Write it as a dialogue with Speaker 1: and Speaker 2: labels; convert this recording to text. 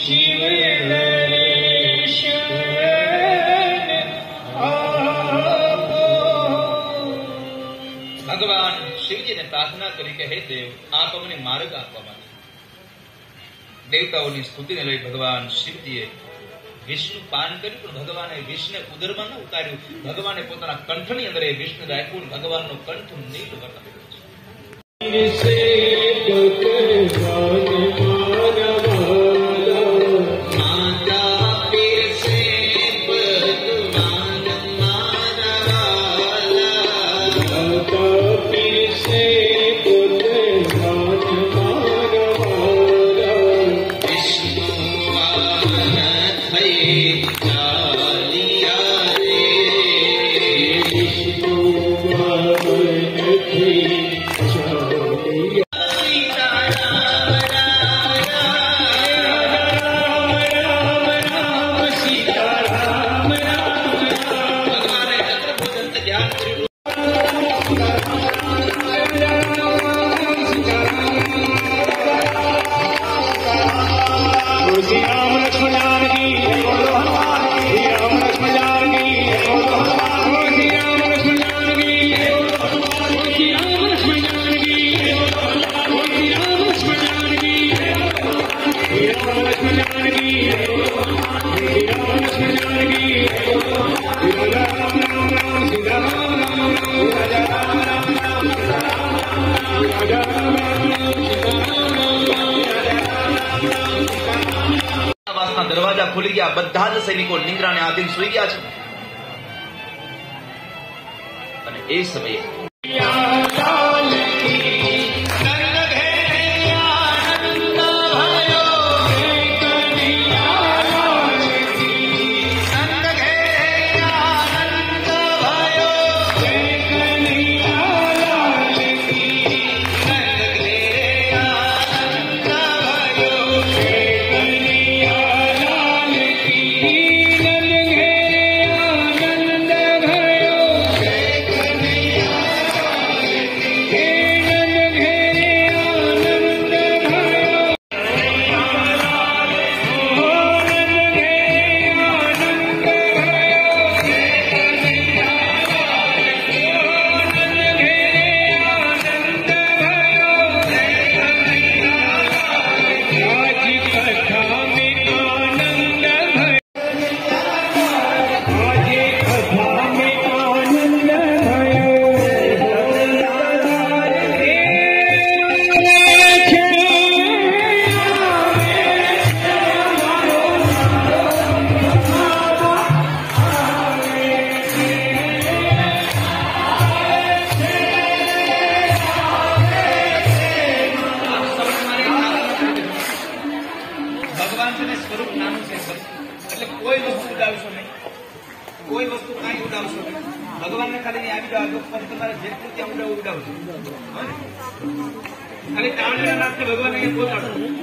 Speaker 1: भगवान शिवजी ने प्रार्थना करी के हे देव आप अमने मार्ग आपवा माटे देवताओं की स्तुति ने लई भगवान शिवजीए विष्णु पान कर्યું પણ ભગવાને વિષ્ણુ ઉદરમાં ન ઉતાર્યું ભગવાને પોતાના કંઠની અંદર એ વિષ્ણુ રાખ્યું ભગવાનનો કંઠ નીલ વર્ણનો છે दरवाजा खुली गया बधा ज सैनिको निंद्रा ने आधीन सुई गया छे अने ए समये कोई वस्तु कहीं उड़ावशो नहीं भगवान ने खाली नहीं આવી જાવ પછી તમારે જેટલું ત્યાં ઉડાવશો ખાલી તાવડીના નાખે ભગવાન અહીંયા પહોંચાડો